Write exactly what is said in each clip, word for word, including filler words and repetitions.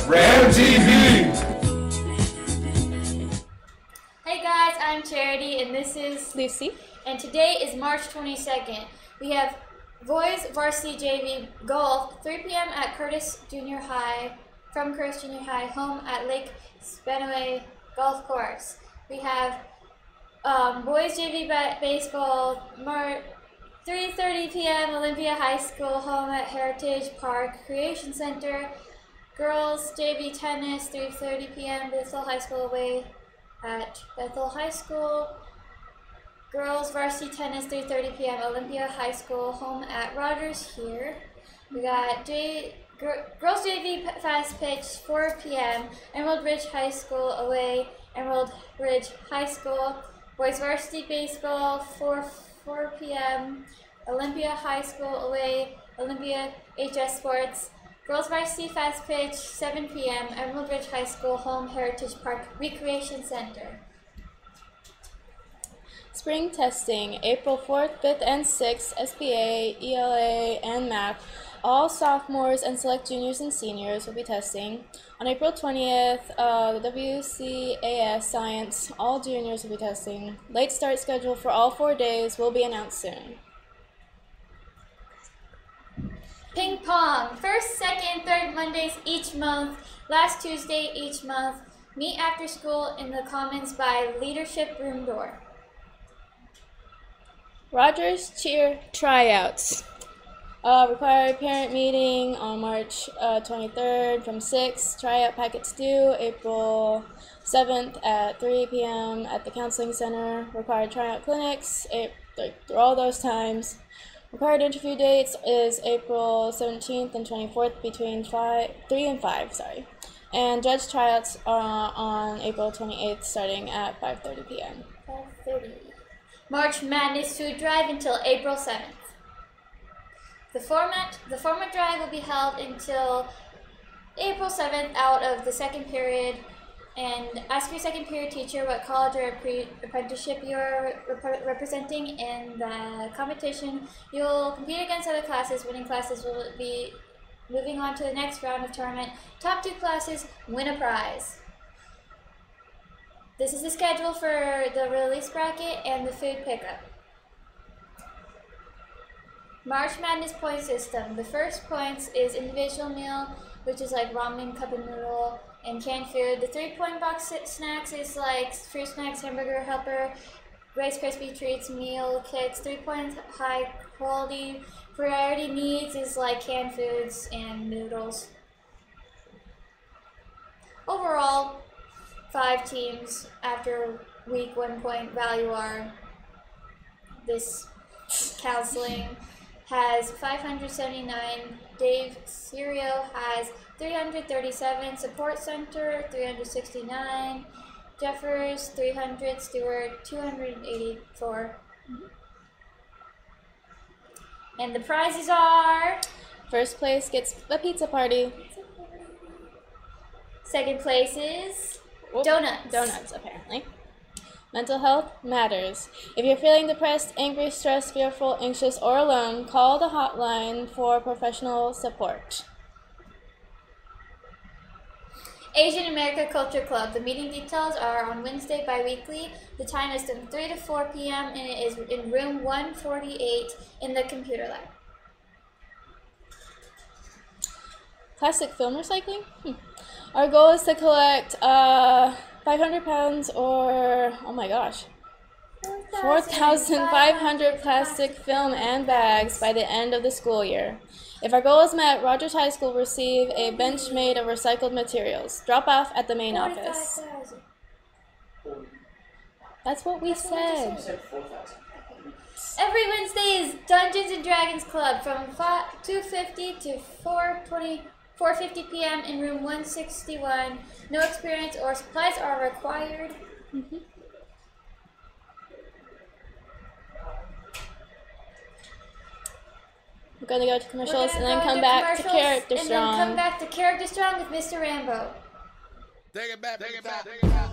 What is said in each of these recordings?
Ram T V! Hey guys, I'm Charity and this is Lucy. And today is March twenty-second. We have Boys Varsity J V Golf, three p m at Curtis Junior High, from Curtis Junior High, home at Lake Spanaway Golf Course. We have um, Boys J V ba Baseball, Mar three thirty p m Olympia High School, home at Heritage Park Creation Center. Girls J V Tennis, three thirty p m Bethel High School, away at Bethel High School. Girls Varsity Tennis, three thirty p m Olympia High School, home at Rogers here. We got J Gr Girls J V Fast Pitch, four p m Emerald Ridge High School, away Emerald Ridge High School. Boys Varsity Baseball, four p m Olympia High School, away Olympia H S Sports. Girls Varsity Fast Pitch, seven p m Emerald Ridge High School, home Heritage Park Recreation Center. Spring testing, April fourth, fifth, and sixth, S B A, E L A, and M A C. All sophomores and select juniors and seniors will be testing. On April twentieth, uh, the W C A S Science, all juniors will be testing. Late start schedule for all four days will be announced soon. Ping pong, first, second, third Mondays each month, last Tuesday each month. Meet after school in the Commons by Leadership Room Door. Rogers Cheer Tryouts. Uh, required parent meeting on March uh, twenty-third from six. Tryout packets due April seventh at three p m at the Counseling Center. Required tryout clinics it, like, through all those times. Required interview dates is April seventeenth and twenty-fourth between five, three and five. Sorry. And judge tryouts are on April twenty-eighth starting at five thirty p m five thirty. March Madness Food Drive until April seventh. The format, the format drive will be held until April seventh out of the second period. And ask your second period teacher what college or pre apprenticeship you are rep representing in the competition. You'll compete against other classes. Winning classes will be moving on to the next round of tournament. Top two classes win a prize. This is the schedule for the release bracket and the food pickup. March Madness point system. The first points is individual meal, which is like ramen, cup and noodle, and canned food. The three point box snacks is like fruit snacks, hamburger helper, Rice Krispie treats, meal kits. Three point high quality. Priority needs is like canned foods and noodles. Overall, five teams after week one point value are this counseling has five hundred seventy-nine, Dave Serio has three hundred thirty-seven, Support Center three hundred sixty-nine, Jeffers three hundred, Stewart two hundred eighty-four. Mm-hmm. And the prizes are: first place gets a pizza party. Second place is Whoop. donuts. Donuts, apparently. Mental health matters. If you're feeling depressed, angry, stressed, fearful, anxious, or alone, call the hotline for professional support. Asian America Culture Club. The meeting details are on Wednesday bi-weekly. The time is from three to four p m and it is in room one forty-eight in the computer lab. Plastic film recycling? Hmm. Our goal is to collect uh, five hundred pounds or, oh my gosh, four thousand five hundred plastic film and bags by the end of the school year. If our goal is met, Rogers High School will receive a bench made of recycled materials. Drop off at the main office. That's what we said. Every Wednesday is Dungeons and Dragons Club from two fifty to four twenty. four fifty p m in room one sixty-one. No experience or supplies are required. Mm-hmm. We're going to go to commercials and then come back to Character Strong. And then come back to Character Strong with Mister Rambo. Take it back, take it back, take it back.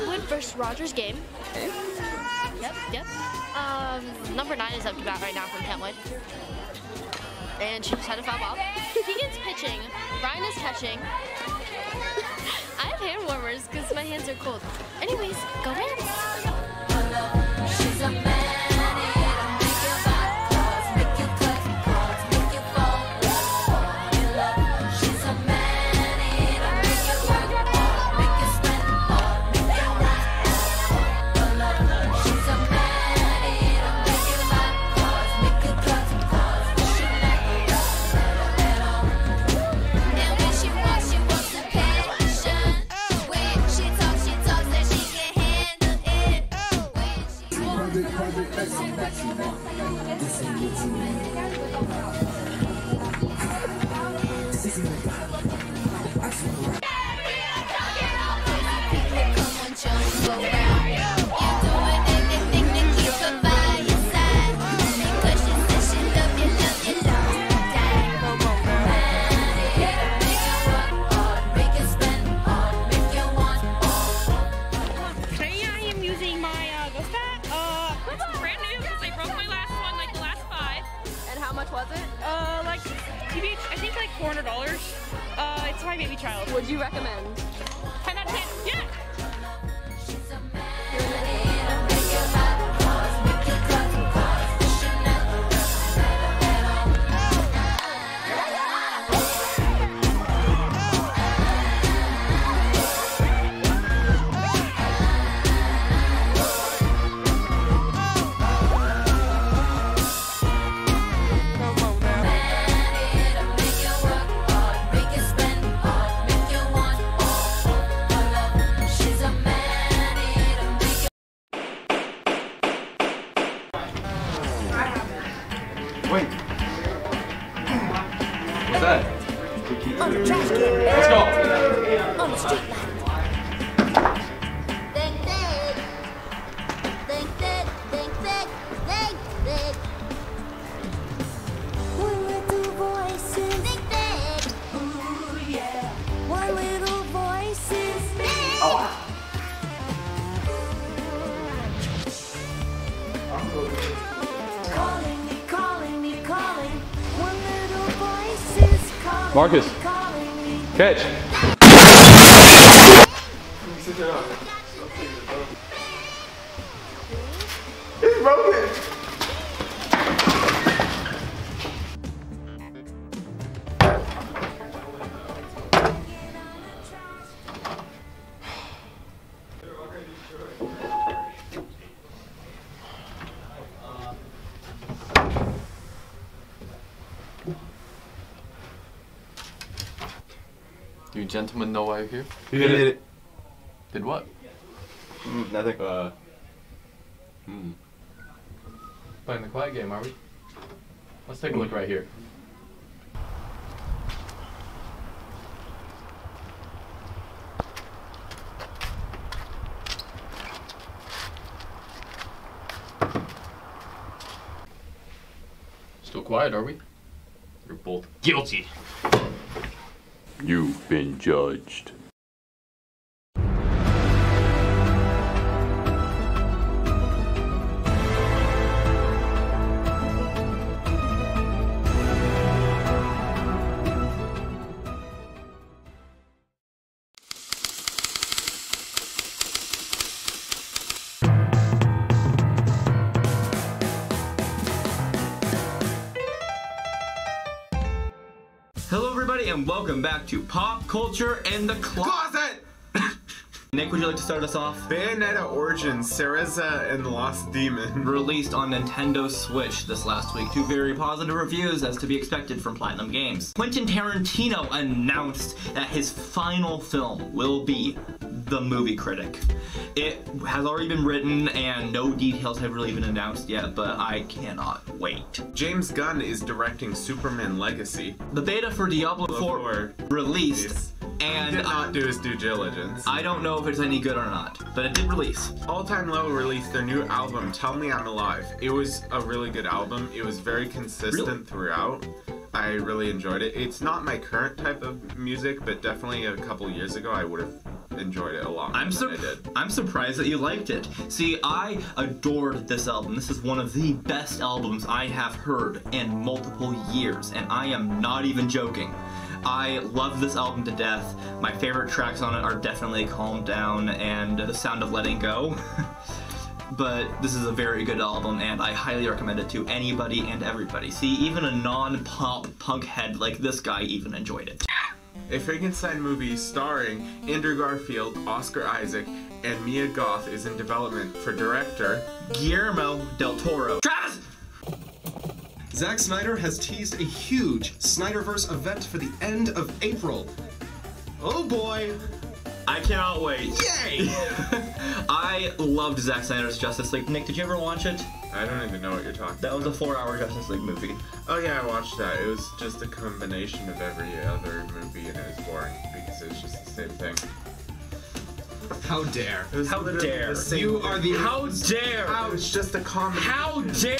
Brentwood versus Rogers game. Okay. Yep, yep. Um, number nine is up to bat right now from Kentwood. And she just had a foul ball. Keegan's pitching. Ryan is catching. I have hand warmers because my hands are cold. Anyways, go Rams! She's a man. Uh, like, T B H, I think like four hundred dollars. Uh, it's my baby child. Would you recommend? ten out of ten, yeah! Wait. What's that? On the trash can. Let's go. On the street light. Think big. Think big. Think big. Think big. One little voice is think big. Ooh yeah. One little voice is big. Oh. Calling me, calling me, calling. One little voice is calling. Marcus, Calling me. catch. It's broken. You gentlemen know why you're here? He did it. Did what? Mm, nothing. Uh. Hmm. Playing the quiet game, are we? Let's take a look right here. Still quiet, are we? You're both guilty. You've been judged. Hello everybody and welcome back to Pop Culture in the Closet! Nick, would you like to start us off? Bayonetta Origins, Cereza and the Lost Demon. Released on Nintendo Switch this last week. Two very positive reviews as to be expected from Platinum Games. Quentin Tarantino announced that his final film will be The Movie Critic. It has already been written and no details have really been announced yet, but I cannot wait. James Gunn is directing Superman Legacy. The beta for Diablo four released. And he did not do his due diligence. I don't know if it's any good or not, but it did release. All Time Low released their new album, Tell Me I'm Alive. It was a really good album. It was very consistent really? throughout. I really enjoyed it. It's not my current type of music, but definitely a couple years ago I would have enjoyed it a lot more I'm than sur- I did. I'm surprised that you liked it. See, I adored this album. This is one of the best albums I have heard in multiple years, and I am not even joking. I love this album to death. My favorite tracks on it are definitely Calm Down and The Sound of Letting Go. But this is a very good album, and I highly recommend it to anybody and everybody. See, even a non-pop punk head like this guy even enjoyed it. A Frankenstein movie starring Andrew Garfield, Oscar Isaac, and Mia Goth is in development for director Guillermo del Toro. Travis! Zack Snyder has teased a huge Snyderverse event for the end of April. Oh boy! I cannot wait. Yay! I loved Zack Snyder's Justice League. Nick, did you ever watch it? I don't even know what you're talking That about. was a four-hour Justice League movie. Oh yeah, I watched that. It was just a combination of every other movie, and it was boring because it was just the same thing. How dare! It was How literally dare. the same You thing. are the- How dare! It was just a combination. How dare!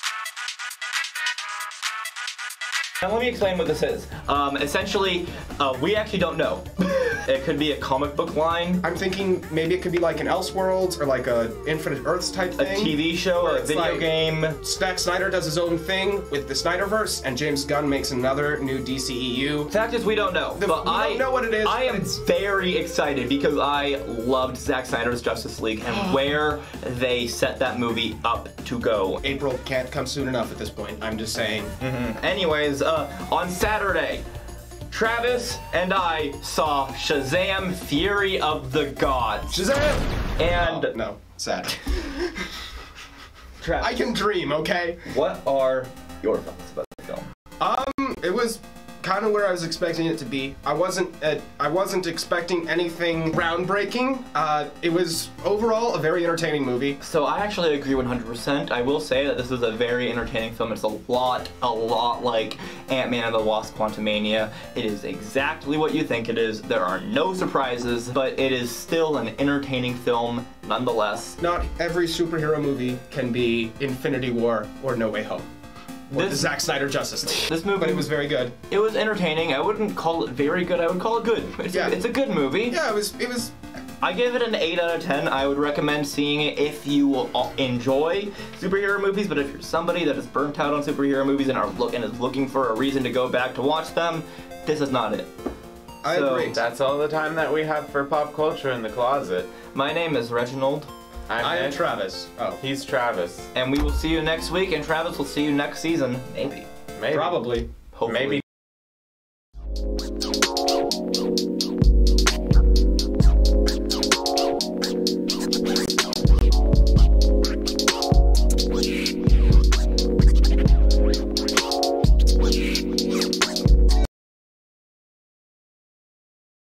Now let me explain what this is. Um, essentially, uh, we actually don't know. It could be a comic book line, I'm thinking maybe it could be like an Elseworlds or like a Infinite Earths type a thing. T V show, where a it's video like game. Zack Snyder does his own thing with the Snyderverse, and James Gunn makes another new D C E U. Fact is, we don't know. The- but we I don't know what it is, I but am it's- very excited because I loved Zack Snyder's Justice League and where they set that movie up to go. April can't come soon enough at this point. I'm just saying. Anyways, uh, on Saturday, Travis and I saw Shazam! Fury of the Gods. Shazam! And Oh, no, sad. Travis, I can dream, okay? what are your thoughts about the film? Um, it was kind of where I was expecting it to be. I wasn't uh, I wasn't expecting anything groundbreaking. Uh, it was overall a very entertaining movie. So I actually agree one hundred percent. I will say that this is a very entertaining film. It's a lot, a lot like Ant-Man and the Wasp: Quantumania. It is exactly what you think it is. There are no surprises, but it is still an entertaining film nonetheless. Not every superhero movie can be Infinity War or No Way Home. Or the This- Zack Snyder Justice League. This movie, But it was very good. it was entertaining. I wouldn't call it very good. I would call it good. It's, Yeah. a, it's a good movie. Yeah, it was. It was. I give it an eight out of ten. I would recommend seeing it if you uh, enjoy superhero movies, but if you're somebody that is burnt out on superhero movies and are look and is looking for a reason to go back to watch them, this is not it. I So, agree. That's all the time that we have for pop culture in the closet. My name is Reginald, I'm I am Nick. Travis. Oh, He's Travis. and we will see you next week, and Travis will see you next season. Maybe. Maybe. probably. Hopefully. Maybe